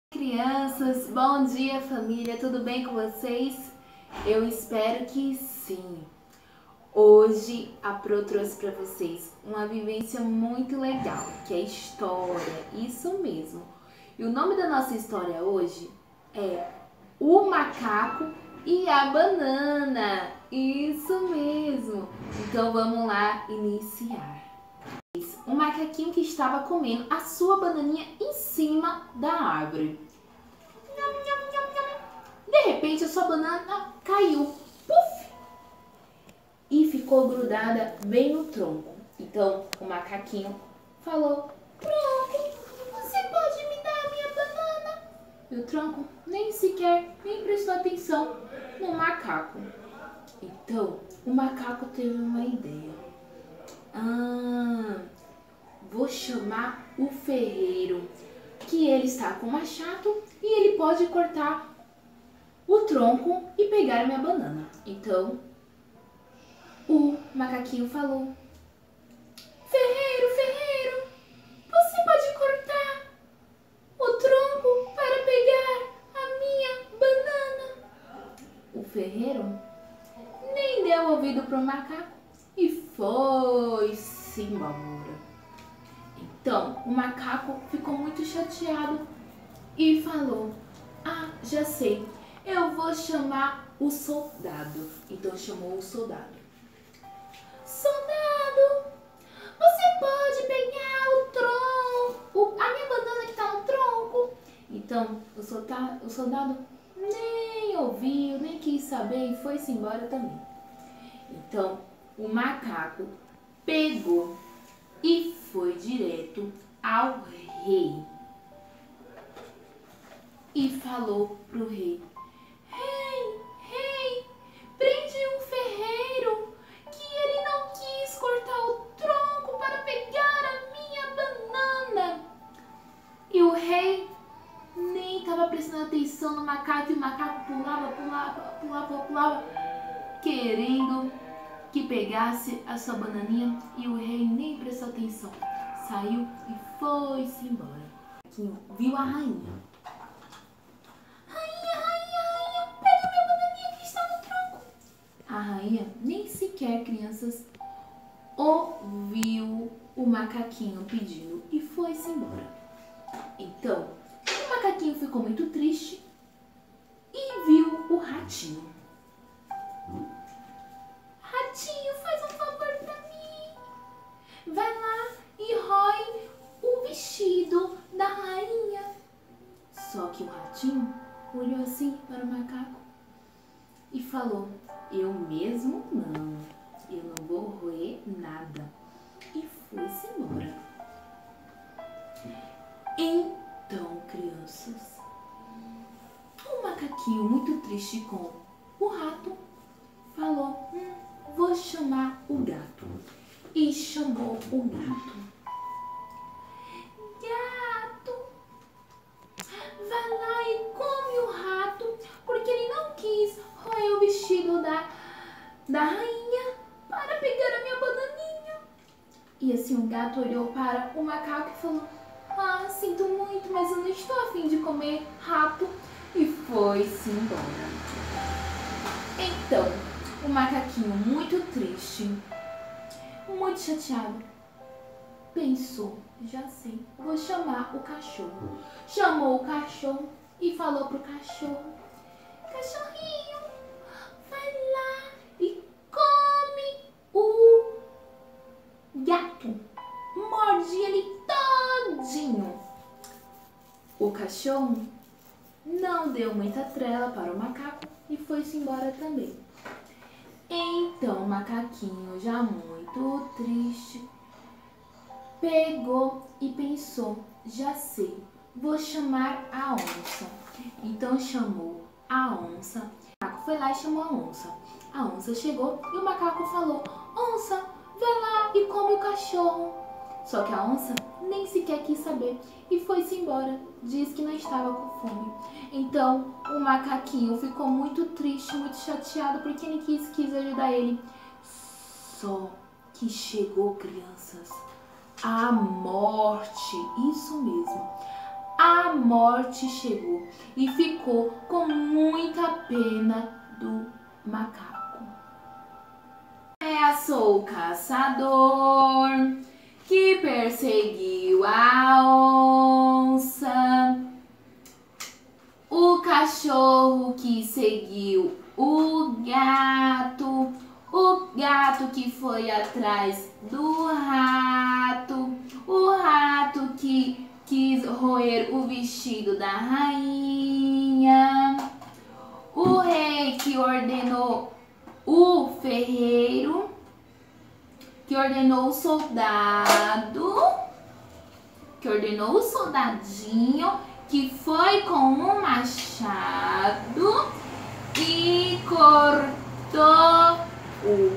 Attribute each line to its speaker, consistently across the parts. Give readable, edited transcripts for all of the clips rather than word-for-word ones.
Speaker 1: Crianças, bom dia família, tudo bem com vocês? Eu espero que sim. Hoje a Pro trouxe para vocês uma vivência muito legal, que é história, isso mesmo. E o nome da nossa história hoje é O Macaco e a Banana, isso mesmo. Então vamos lá iniciar. Um macaquinho que estava comendo a sua bananinha em cima da árvore. De repente a sua banana caiu, puf, e ficou grudada bem no tronco. Então o macaquinho falou: "Tronco, você pode me dar a minha banana?" E o tronco nem prestou atenção no macaco. Então o macaco teve uma ideia. Vou chamar o ferreiro, que ele está com machado e ele pode cortar o tronco e pegar a minha banana. Então o macaquinho falou: Ferreiro, você pode cortar o tronco para pegar a minha banana?" O ferreiro nem deu ouvido para o macaco e foi-se embora. Então o macaco ficou muito chateado e falou: já sei, eu vou chamar o soldado. Então chamou o soldado. Soldado, você pode pegar o tronco, a minha banana que está no tronco? Então o soldado nem ouviu, nem quis saber e foi-se embora também. Então o macaco pegou e foi direto ao rei. E falou pro rei: Rei, prende um ferreiro que ele não quis cortar o tronco para pegar a minha banana. E o rei nem estava prestando atenção no macaco, e o macaco pulava, querendo que pegasse a sua bananinha, e o rei nem prestou atenção. Saiu e foi-se embora. Viu a rainha. A rainha nem sequer, crianças, ouviu o macaquinho pedindo e foi-se embora. Então, o macaquinho ficou muito triste e viu o ratinho. Ratinho, faz um favor pra mim. Vai lá e rói o vestido da rainha. Só que o ratinho olhou assim para o macaco e falou: eu mesmo não, eu não vou roer nada. E foi-se embora. Então, crianças, o macaquinho, muito triste com o rato, falou: vou chamar o gato. E chamou o gato. Gato, vai lá e come o rato, porque ele não quis roer o vestido da rainha para pegar a minha bananinha. E assim o gato olhou para o macaco e falou: sinto muito, mas eu não estou a fim de comer rato. E foi-se embora. Então, o macaquinho, muito triste, muito chateado, pensou: já sei, vou chamar o cachorro. Chamou o cachorro e falou pro cachorro: cachorrinho, vai lá e come o gato. Morde ele todinho. O cachorro não deu muita trela para o macaco e foi-se embora também. Então o macaquinho, já muito triste, pegou e pensou: já sei, vou chamar a onça. Então chamou a onça. O macaco foi lá e chamou a onça. A onça chegou e o macaco falou: onça, vai lá e come o cachorro. Só que a onça nem sequer quis saber e foi-se embora. Diz que não estava com fome. Então o macaquinho ficou muito triste, muito chateado, porque ninguém quis ajudar ele. Só que chegou, crianças, a morte. Isso mesmo. a morte chegou e ficou com muita pena do macaco. Ameaçou o caçador que perseguiu a onça, o cachorro que seguiu o gato que foi atrás do rato, o rato que quis roer o vestido da rainha, o rei que ordenou o ferreiro, que ordenou o soldadinho, que foi com um machado e cortou o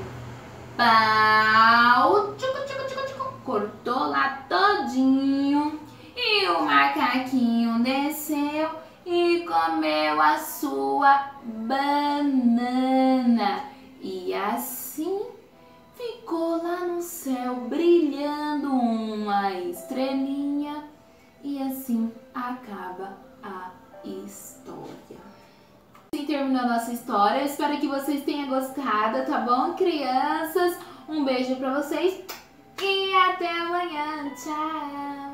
Speaker 1: pau, cortou lá todinho, e o macaquinho desceu e comeu a sua banana, e assim ficou lá no céu brilhando uma estrelinha, e assim acaba a história. Assim terminou a nossa história. Eu espero que vocês tenham gostado, tá bom, crianças? Um beijo pra vocês e até amanhã. Tchau!